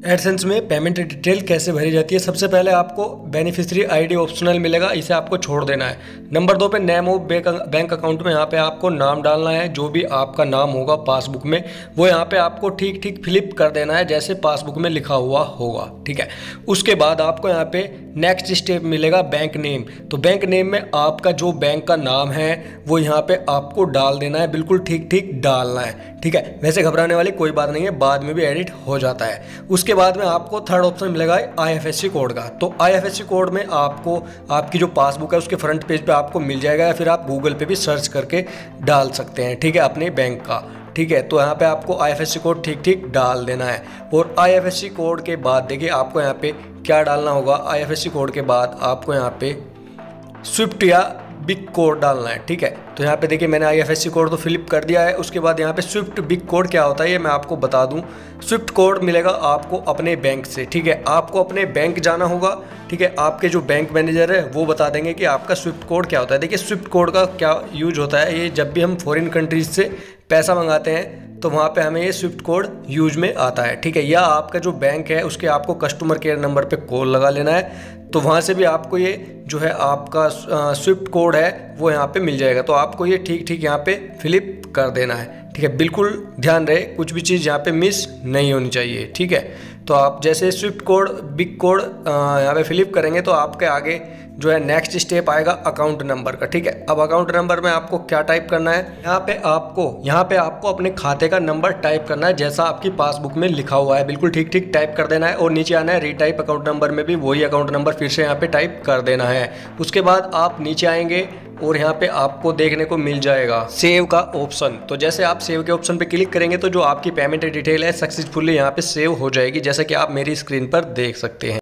AdSense में payment detail कैसे भरी जाती है। सबसे पहले आपको बेनिफिशियरी आईडी ऑप्शनल मिलेगा, इसे आपको छोड़ देना है। नंबर 2 पे नेम ऑफ बैंक अकाउंट में यहाँ पे आपको नाम डालना है, जो भी आपका नाम होगा पासबुक में वो यहाँ पे आपको ठीक ठीक फिलिप कर देना है जैसे पासबुक में लिखा हुआ होगा, ठीक है। उसके बाद आपको यहाँ पे नेक्स्ट स्टेप मिलेगा बैंक नेम। तो बैंक नेम में आपका जो बैंक का नाम है वो यहाँ पे आपको डाल देना है, बिल्कुल ठीक ठीक डालना है, ठीक है। वैसे घबराने वाली कोई बात नहीं है, बाद में भी एडिट हो जाता है। उसके बाद में आपको थर्ड ऑप्शन मिलेगा IFSC कोड का। तो IFSC कोड में आपको आपकी जो पासबुक है उसके फ्रंट पेज पे आपको मिल जाएगा, या फिर आप गूगल पे भी सर्च करके डाल सकते हैं, ठीक है, अपने बैंक का, ठीक है। तो यहाँ पे आपको IFSC कोड ठीक ठीक डाल देना है। और IFSC कोड के बाद देखिए आपको यहाँ पे क्या डालना होगा। IFSC कोड के बाद आपको यहाँ पे स्विफ्ट या बिग कोड डालना है, ठीक है। तो यहाँ पे देखिए मैंने IFSC कोड तो फिलिप कर दिया है। उसके बाद यहाँ पे स्विफ्ट बिग कोड क्या होता है ये मैं आपको बता दूँ। स्विफ्ट कोड मिलेगा आपको अपने बैंक से, ठीक है। आपको अपने बैंक जाना होगा, ठीक है। आपके जो बैंक मैनेजर है वो बता देंगे कि आपका स्विफ्ट कोड क्या होता है। देखिए स्विफ्ट कोड का क्या यूज होता है, ये जब भी हम फॉरेन कंट्रीज से पैसा मंगाते हैं तो वहाँ पे हमें ये स्विफ्ट कोड यूज में आता है, ठीक है। या आपका जो बैंक है उसके आपको कस्टमर केयर नंबर पे कॉल लगा लेना है, तो वहाँ से भी आपको ये जो है आपका स्विफ्ट कोड है वो यहाँ पे मिल जाएगा। तो आपको ये ठीक ठीक यहाँ पे फिलिप कर देना है, ठीक है। बिल्कुल ध्यान रहे कुछ भी चीज़ यहाँ पे मिस नहीं होनी चाहिए, ठीक है। तो आप जैसे स्विफ्ट कोड बिग कोड यहाँ पे फिलिप करेंगे तो आपके आगे जो है नेक्स्ट स्टेप आएगा अकाउंट नंबर का, ठीक है। अब अकाउंट नंबर में आपको क्या टाइप करना है, यहाँ पे आपको अपने खाते का नंबर टाइप करना है जैसा आपकी पासबुक में लिखा हुआ है, बिल्कुल ठीक ठीक टाइप कर देना है। और नीचे आना है रीटाइप अकाउंट नंबर में भी वही अकाउंट नंबर फिर से यहाँ पे टाइप कर देना है। उसके बाद आप नीचे आएंगे और यहाँ पे आपको देखने को मिल जाएगा सेव का ऑप्शन। तो जैसे आप सेव के ऑप्शन पे क्लिक करेंगे तो जो आपकी पेमेंट डिटेल है सक्सेसफुली यहाँ पे सेव हो जाएगी, जैसा कि आप मेरी स्क्रीन पर देख सकते हैं।